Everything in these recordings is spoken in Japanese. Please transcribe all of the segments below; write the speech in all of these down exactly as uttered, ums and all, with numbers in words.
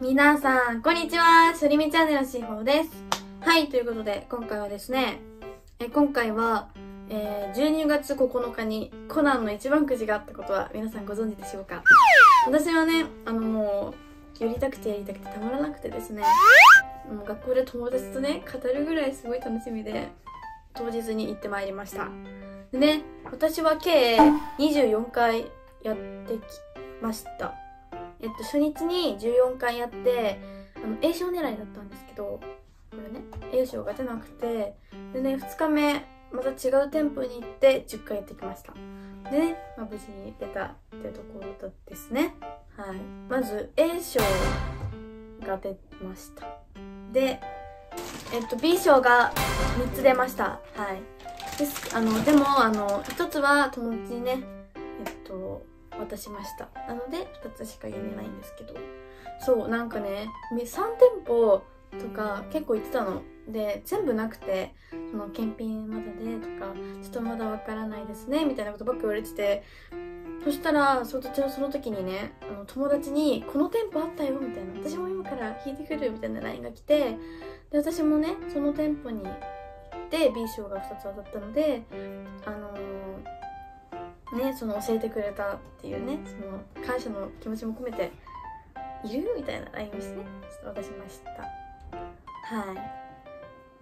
皆さん、こんにちは。しょりみチャンネルのしほうです。はい、ということで、今回はですね、え今回は、えー、じゅうにがつここのかにコナンの一番くじがあったことは皆さんご存知でしょうか？私はね、あのもう、やりたくてやりたくてたまらなくてですね、もう学校で友達とね、語るぐらいすごい楽しみで、当日に行ってまいりました。でね、私は計にじゅうよんかいやってきました。えっと、初日にじゅうよんかいやって、あの、A 賞狙いだったんですけど、これね、A 賞が出なくて、でね、ふつかめ、また違う店舗に行ってじゅっかいやってきました。でね、まあ、無事に出たってところですね。はい。まず、A 賞が出ました。で、えっと、B 賞がみっつ出ました。はい。です。あの、でも、あの、ひとつは友達にね、えっと、渡しました。なので、ふたつしか言えないんですけど。そう、なんかね、さんてんぽとか結構行ってたの。で、全部なくて、その、検品まだでとか、ちょっとまだわからないですね、みたいなことばっか言われてて、そしたら、そのその時にね、あの友達に、この店舗あったよ、みたいな。私も今から引いてくる、みたいな ライン が来て、で、私もね、その店舗に行って、B 賞がふたつ当たったので、あのー、ね、その教えてくれたっていうね、その感謝の気持ちも込めて、いるみたいな ライン をしてね、ちょっと渡しました。はい。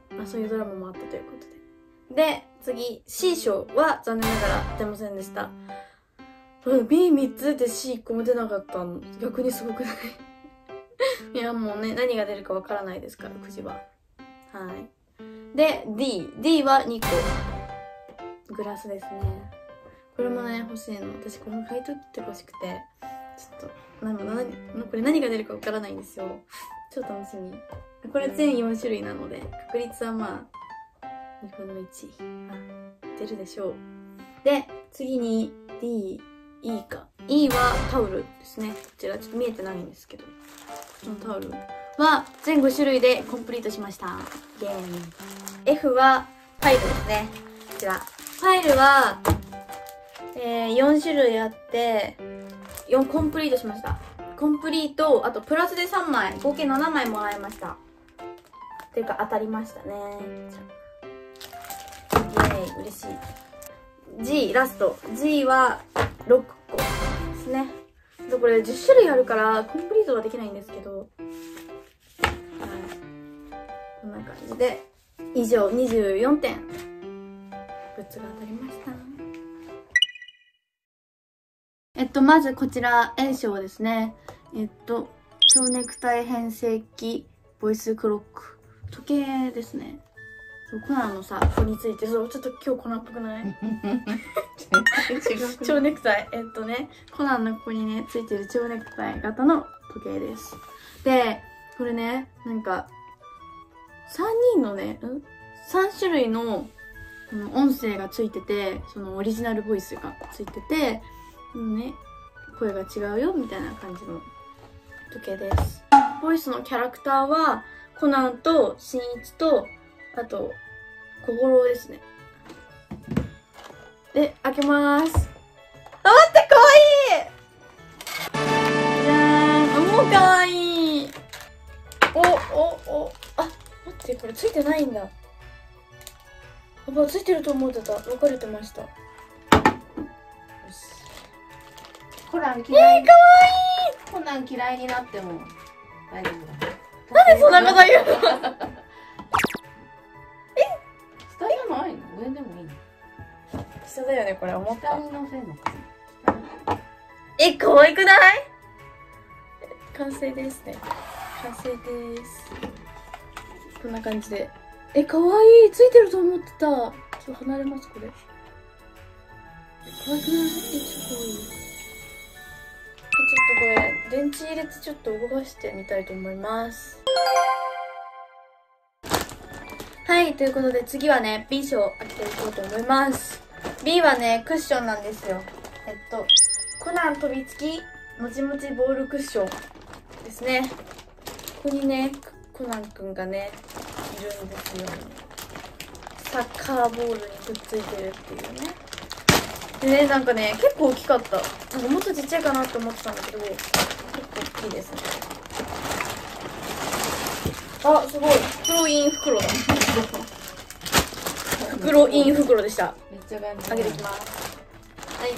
まあそういうドラマもあったということで。で、次、C 賞は残念ながら出ませんでした。ビーみっつ出て シーいっこも出なかったの。逆にすごくないいやもうね、何が出るかわからないですから、くじは。はい。で、D。D はにこ。グラスですね。これもね、欲しいの。私これ買い取ってほしくて。ちょっと、なんか何、これ何が出るかわからないんですよ。超楽しみ。これ全よんしゅるいなので、確率はまあ、にぶんのいち。あ、出るでしょう。で、次に D。E か。E はタオルですね。こちらちょっと見えてないんですけど。こっちのタオルは全ごしゅるいでコンプリートしました。ゲーム。F はファイルですね。こちら。ファイルは、えー、よんしゅるいあって、よんコンプリートしました。コンプリート、あとプラスでさんまい、合計ななまいもらいました。っていうか当たりましたね。イェーイ、嬉しい。G、ラスト。G はろっこですね。これじゅっしゅるいあるからコンプリートはできないんですけど。はい。こんな感じで、以上にじゅうよんてん。グッズが当たりました。えっと、まずこちら、A 賞ですね。えっと、蝶ネクタイ変声器、ボイスクロック。時計ですね。そう、コナンのさ、ここについて、そう、ちょっと今日コナンっぽくない全然違う。蝶ネクタイ。えっとね、コナンのここにね、ついてる蝶ネクタイ型の時計です。で、これね、なんか、さんにんのね、ん ?さん 種類の、この音声がついてて、そのオリジナルボイスがついてて、ね、声が違うよ、みたいな感じの時計です。ボイスのキャラクターは、コナンと、しんいちと、あと、小五郎ですね。で、開けまーす。あ、待って、かわいいじゃーん。もうかわいい。お、お、お。あ、待って、これついてないんだ。やっぱついてると思ってた。分かれてました。よし。 コナン嫌い。 えー、かわいい。 コナン嫌いになっても大丈夫だ。 なんでそんなこと言うの下じゃないの？上でもいいの？ 下だよね、これ。思った。 下に乗せんのかな？ え、可愛くない？完成ですね。完成です。こんな感じで。え、可愛い。ついてると思ってた。ちょっと離れます、これ。可愛くない？え、ちょっと可愛い。ちょっとこれ、電池入れてちょっと動かしてみたいと思います。はい、ということで次はね、B 賞開けていこうと思います。B はね、クッションなんですよ。えっと、コナン飛びつき、もちもちボールクッションですね。ここにね、コナンくんがね、いるんですよ。サッカーボールにくっついてるっていうね。でね、なんかね、結構大きかった。なんかもっとちっちゃいかなって思ってたんだけど、結構大きいですね。 あ、すごい。袋イン袋だ。袋イン袋でした。 めっちゃ頑張あげていきます。はい。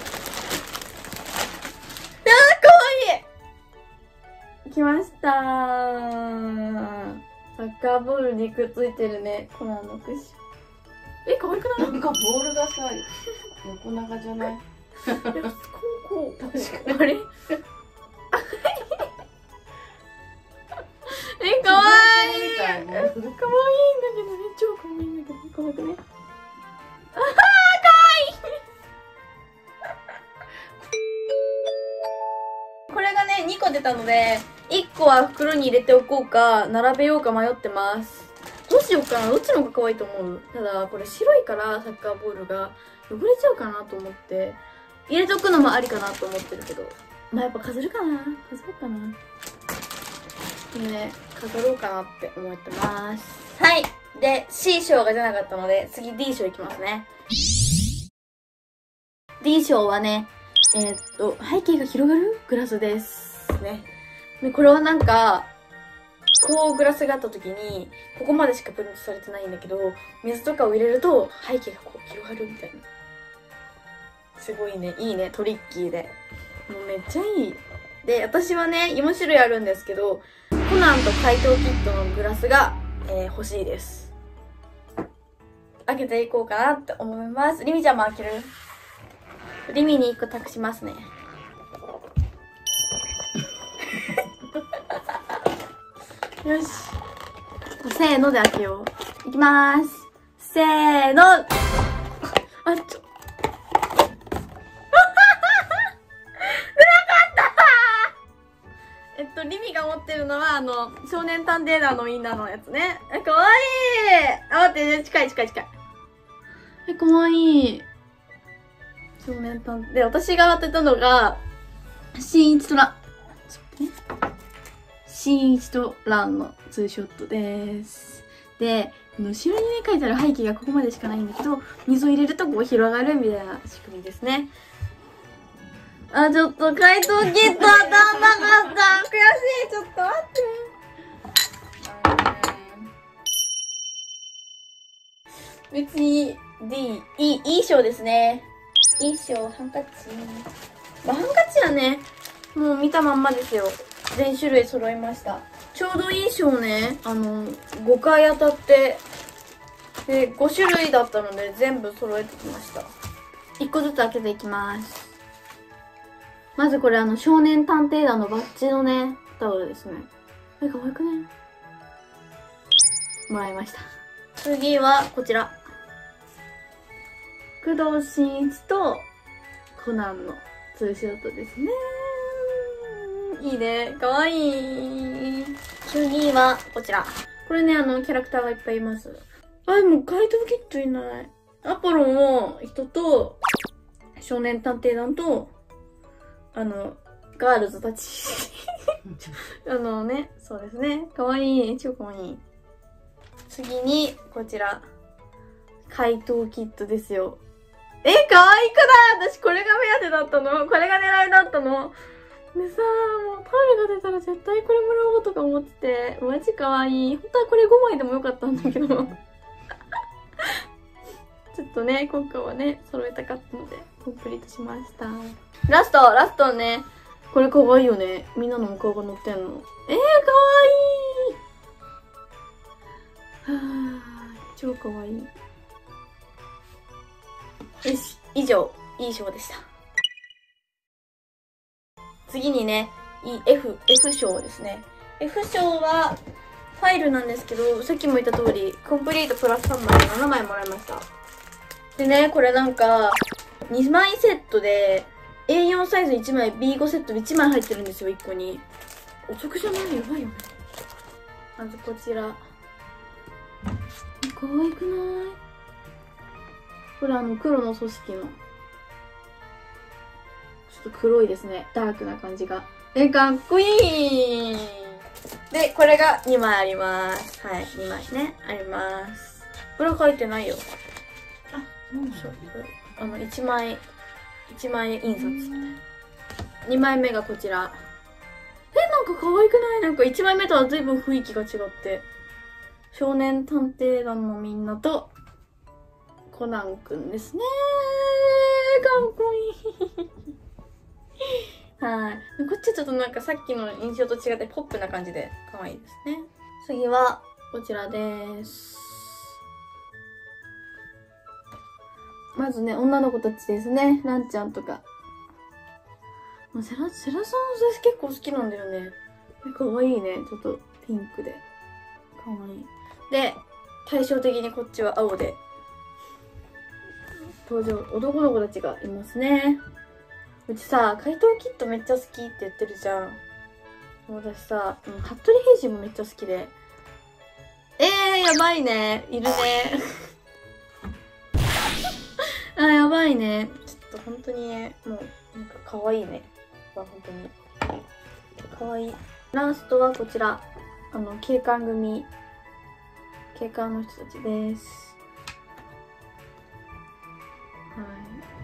あー、かわいい。来ましたー。サッカーボールにくっついてるね。コナンのクッション。え、かわいくない？ なんかボールがさ、横長じゃない？ こう、こう。 確かに。 あれえ、かわいい。かわいいんだけどね。超かわいいんだけど。かわいくね。あー、かわいい。これがね、にこ出たので、いっこは袋に入れておこうか、並べようか迷ってます。どうしようかな。どっちの方が可愛いと思う？ただ、これ白いからサッカーボールが汚れちゃうかなと思って、入れとくのもありかなと思ってるけど。まあ、やっぱ飾るかな。飾ろうかな。ね、飾ろうかなって思ってます。はい。で、C 賞が出なかったので、次 D 賞いきますね。D 賞はね、えー、っと、背景が広がるグラスですね。で、これはなんか、こうグラスがあった時に、ここまでしかプリントされてないんだけど、水とかを入れると背景がこう広がるみたいな。すごいね、いいね、トリッキーで。もうめっちゃいい。で、私はね、よん種類あるんですけど、コナンと怪盗キットのグラスが、えー、欲しいです。開けていこうかなって思います。リミちゃんも開ける？リミにいっこ託しますね。よし。せーので開けよう。いきまーす。せーの。あ、ちょ。出なかったえっと、リミが持ってるのは、あの、少年探偵団のみんなのやつね。え、かわいい。あ、待って、近い近い近い。え、かわいい。少年探偵。で、私が当てたのが、新一とラン。ちょっとね。新一とランのツーショットです。で、後ろにね、書いてある背景がここまでしかないんだけど、水を入れるとこう広がるみたいな仕組みですね。あ、ちょっと怪盗キット当たんなかった。悔しい。ちょっと待って。別に D、いい、いい賞ですね。いい賞、ハンカチ。まあ、ハンカチはね、もう見たまんまですよ。全種類揃いました。ちょうどいい賞ね、あの、ごかい当たって、で、ご種類だったので全部揃えてきました。いっこずつ開けていきます。まずこれあの、少年探偵団のバッジのね、タオルですね。え、かわいくね？もらいました。次はこちら。工藤新一とコナンのツーショットですね。いいね。かわいい。次はこちら。これね、あの、キャラクターがいっぱいいます。あ、でも怪盗キットいない。アポロの人と、少年探偵団と、あの、ガールズたち。あのね、そうですね。かわいい。超かわいい。次に、こちら。怪盗キットですよ。え、かわいくない？私これが目当てだったの？これが狙いだったの？でさ、もうタオルが出たら絶対これもらおうとか思ってて、マジかわいい。本当はこれごまいでもよかったんだけど。ちょっとね、今回はね、揃えたかったので、コンプリートしました。ラストラストね。これかわいいよね。みんなのお顔が乗ってんの。えー、かわいい。はぁ、超かわいい。よし、以上、いい賞でした。次にね、F、F 賞ですね。F 賞は、ファイルなんですけど、さっきも言った通り、コンプリートプラスさんまいでななまいもらいました。でね、これなんか、にまいセットで、エーよん サイズいちまい、ビーご セットでいちまい入ってるんですよ、いっこに。お得じゃない？やばいよね。まずこちら。かわいくない？これあの、黒の組織の。ちょっと黒いですね。ダークな感じが。え、かっこいい。で、これがにまいあります。はい、にまいね、あります。裏書いてないよ。あ、うん、そう。あの、いちまい、いちまい印刷。にまいめがこちら。え、なんか可愛くない？なんかいちまいめとは随分雰囲気が違って。 少年探偵団のみんなとコナンくんですね。かっこいい。はい。こっちはちょっとなんかさっきの印象と違ってポップな感じで可愛いですね。次はこちらです。まずね、女の子たちですね。ランちゃんとか。セラ、セラさん私結構好きなんだよね。可愛いね。ちょっとピンクで。可愛い。で、対照的にこっちは青で。登場、男の子たちがいますね。うちさ、怪盗キットめっちゃ好きって言ってるじゃん。私さ、うん、服部平次もめっちゃ好きで。えー、やばいね。いるね。あ、やばいね。ちょっと本当にね、もう、なんか可愛いね。本当に。可愛い。ラストはこちら。あの、警官組。警官の人たちです。はい。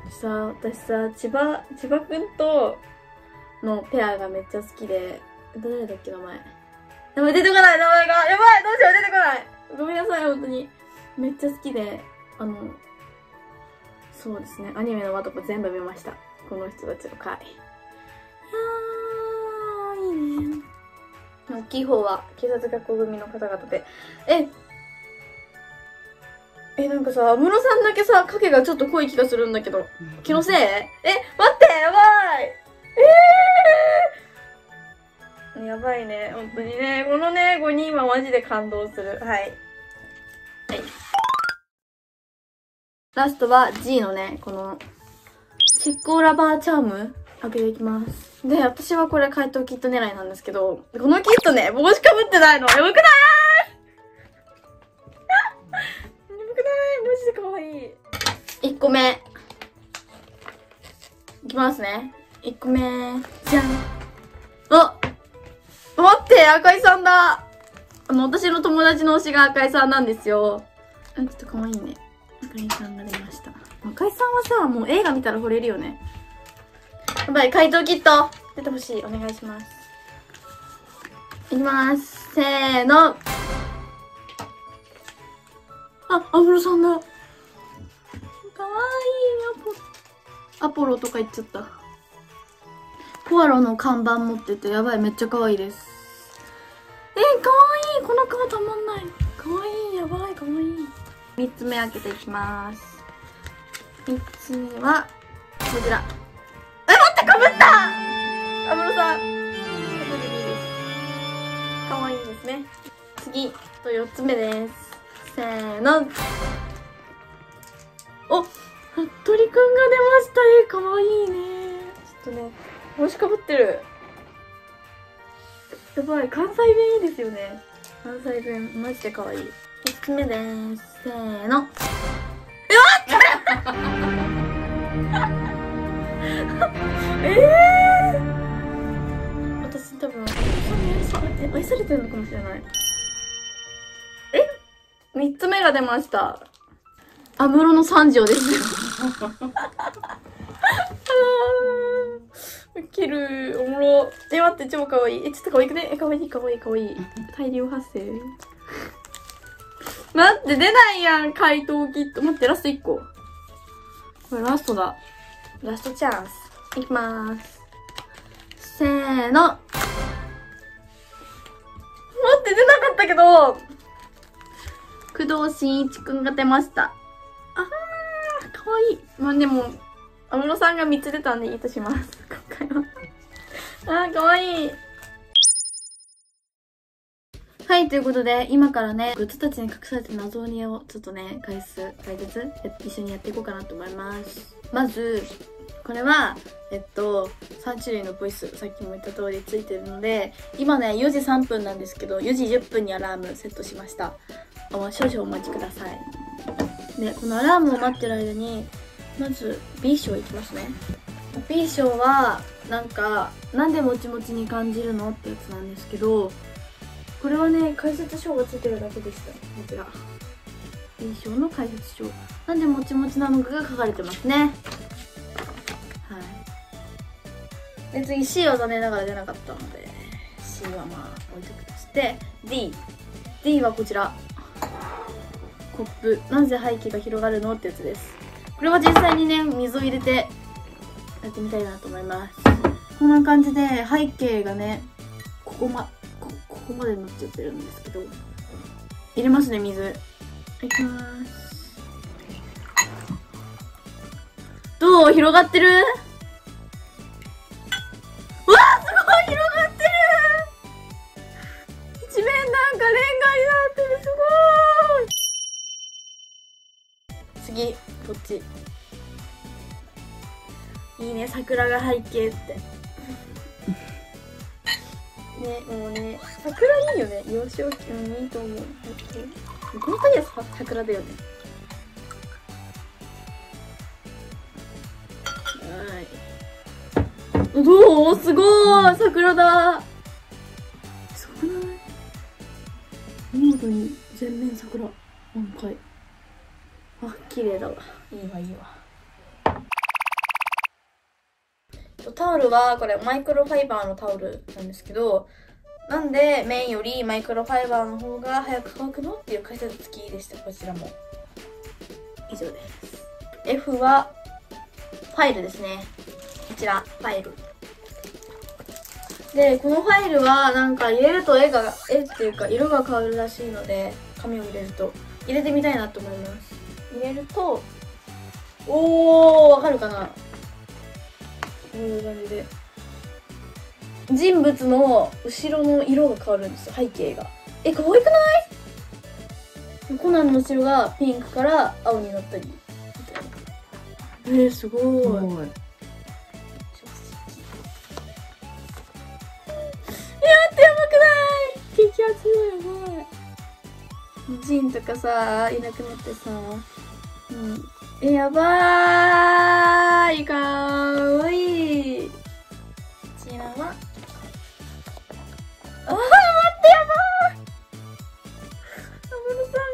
さ、私さ、千葉、千葉くんとのペアがめっちゃ好きで、誰だっけ名前。名前出てこない名前がやばいどうしよう出てこないごめんなさい、本当に。めっちゃ好きで、あの、そうですね、アニメの輪とか全部見ました。この人たちの回。いやー、いいね。大きい方は警察学校組の方々で。え、え、なんかさ、安室さんだけさ、影がちょっと濃い気がするんだけど。気のせい？え、待ってやばいえーやばいね、本当にね。このね、ごにんはマジで感動する。はい。はい。ラストは G のね、この、チッコーラバーチャーム開けていきます。で、私はこれ怪盗キット狙いなんですけど、このキットね、帽子かぶってないの。やばくないやばくないマジでかわいい。いっこめ。いきますね。いっこめ。じゃん。あ、待って赤井さんだ。あの、私の友達の推しが赤井さんなんですよ。あ、ちょっとかわいいね。赤井さんが出ました。赤井さんはさ、もう映画見たら惚れるよね。やばい、怪盗キット出てほしい。お願いします。いきます。せーの。あ、安室さんだ。かわいい。アポロ。アポロとか言っちゃった。ポアロの看板持ってて、やばい、めっちゃかわいいです。えー、かわいい。この顔たまんない。かわいい。やばい、かわいい。みっつめ開けていきます。みっつめは、こちら。え、待って、かぶった安室さん。かぶりでいいです。かわいいですね。次、とよっつめです。せーの。お、服部くんが出ました。え、かわいいね。ちょっとね、帽子かぶってる。やばい、関西弁いいですよね。関西弁、マジでかわいい。みっつめです。せーの。え、待ってえー、私多分、愛されてるのかもしれない。え、みっつめが出ました。安室の三条ですよ。ウケる、おもろ。え、待って、超かわいい。え、ちょっとかわいくね。え、かわいい、かわいい、かわいい。大量発生。待って、出ないやん、怪盗キット。待って、ラストいっこ。これラストだ。ラストチャンス。いきまーす。せーの。待って、出なかったけど、工藤新一くんが出ました。あー、かわいい。まあでも、安室さんがみっつ出たんでいいとします。今回は。あー、かわいい。はい、ということで、今からね、グッズたちに隠された謎鬼をちょっとね、解説、解説一緒にやっていこうかなと思います。まず、これは、えっと、さん種類のボイス、さっきも言った通りついてるので、今ね、よじさんぷんなんですけど、よじじゅっぷんにアラームセットしました。あ、少々お待ちください。で、このアラームを待ってる間に、まず B 賞いきますね。B 賞はなんかなんでもちもちに感じるのってやつなんですけど、これはね解説書がついてるだけでした。こちら B 賞の解説書、なんでもちもちなのかが書かれてますね。はい。で次 C は残念ながら出なかったので C はまあ置いとくとして、 D D はこちらコップ、なぜ背景が広がるのってやつです。これは実際にね、水を入れてやってみたいなと思います。こんな感じで背景がね、ここま、こ、ここまで乗っちゃってるんですけど、入れますね、水。いきます。どう？広がってる？うわー、すごい広がってる！一面なんかレンガになってる、すごーい！次、こっち。いいね、桜が背景って。ね、もうね、桜いいよね。幼少期もいいと思う。この鍵は桜だよね。はい。どう？すごーい！桜だ！すごくない？見事に全面桜満開。あ、綺麗だわ。いいわ、いいわ。タオルはこれマイクロファイバーのタオルなんですけど、なんで綿よりマイクロファイバーの方が早く乾くのっていう解説付きでした。こちらも以上です。 F はファイルですね。こちらファイルで、このファイルはなんか入れると絵が絵っていうか色が変わるらしいので、紙を入れると入れてみたいなと思います。入れると、おー、わかるかな。こういう感じで人物の後ろの色が変わるんですよ、背景が。え、可愛くない？コナンの後ろがピンクから青になったりみたいな。えー、すごい。すごい。やってやばくない？激アツだよね。ジンとかさ、いなくなってさ、うん。え、やばーい、かわいい。こちらは、あー、待って、やばー。安室さ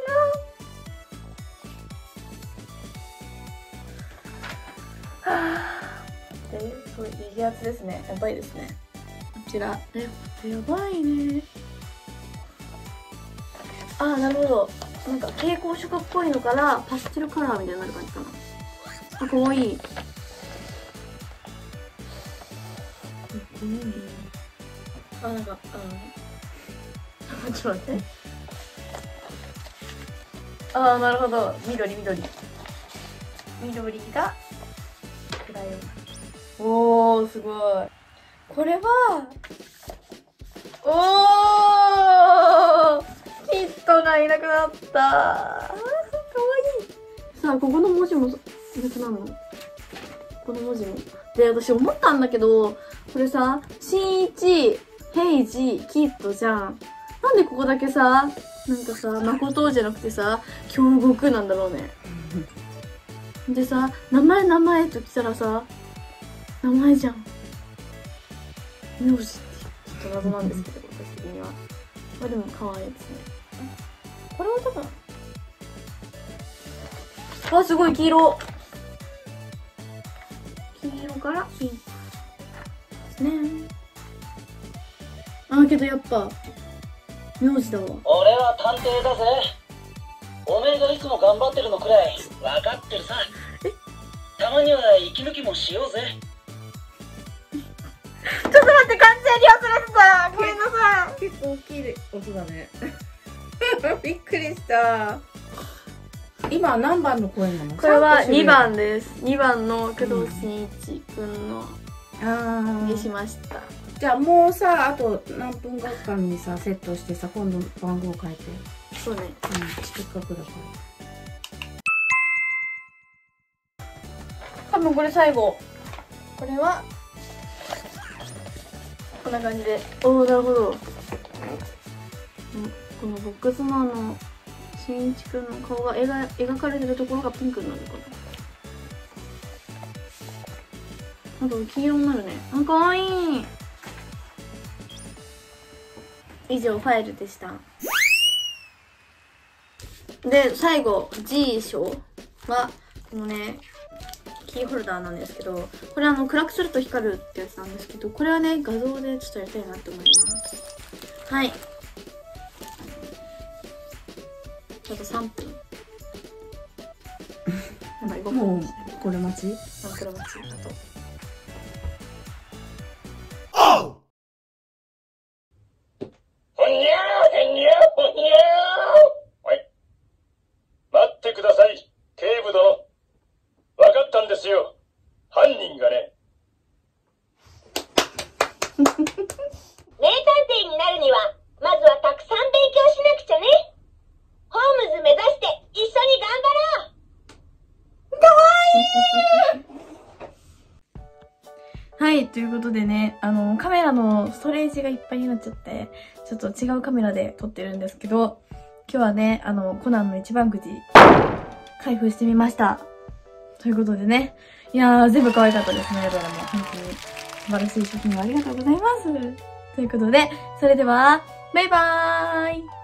んが。はぁ。で、すごい激アツですね。やばいですね。こちら、え、やばいね。あー、なるほど。なんか蛍光色っぽいのからパステルカラーみたいになる感じかな。あ、かわいい。うん、あ、なんか、あ、ちょっと待って。あー、なるほど。緑、緑。緑がクラヨン。おー、すごい。これは、おー、キットがいなくなった。あー、かわいい。さあ、ここの文字もいなくなるの？この文字も。で、私思ったんだけど、これさ、新一、ヘイジ、キットじゃん。なんでここだけさ、なんかさ、誠じゃなくてさ、京極なんだろうね。でさ、名前名前と来たらさ、名前じゃん。名字ってちょっと謎なんですけど、私的には。まあでも可愛いですね。これは多分、あ、すごい黄色。黄色からピンクですね。あ、けどやっぱ名字だわ。 俺は探偵だぜ。おめえがいつも頑張ってるのくらい分かってるさ。 え、 たまには息抜きもしようぜ。 ちょっと待って、完全に忘れてた。ごめんなさい。 結構大きい音だね。びっくりした。今何番の声なの？ これはにばんです。にばんの工藤新一くんのあにしました。 じゃあもうさ、あと何分後かにさセットしてさ、今度番号変えて。 そうね。 うん、せっかくだから。 多分これ最後。これはこんな感じで。おお、なるほど。このボックスのあの新一くんの顔が描描かれてるところがピンクになるのかな。あと黄色になるね。あ、かわいい。以上ファイルでした。で最後 G 章はこのねキーホルダーなんですけど、これあの暗くすると光るってやつなんですけど、これはね画像でちょっとやりたいなと思います。はい、あとさんぷん。 やばい、ごふもうんにして。 これ待ち。 あ、これ待ち。あと。 ほにゃーへにゃーほにゃー。はい。待ってください、警部殿。わかったんですよ。犯人がね。 名探偵になるには、まずはたくさん勉強しなくちゃね。ホームズ目指して一緒に頑張ろう。 はい、ということでね、あの、カメラのストレージがいっぱいになっちゃって、ちょっと違うカメラで撮ってるんですけど、今日はね、あの、コナンの一番くじ、開封してみました。ということでね、いやー、全部可愛かったですね、どれも。本当に素晴らしい商品をありがとうございます。ということで、それでは、バイバーイ。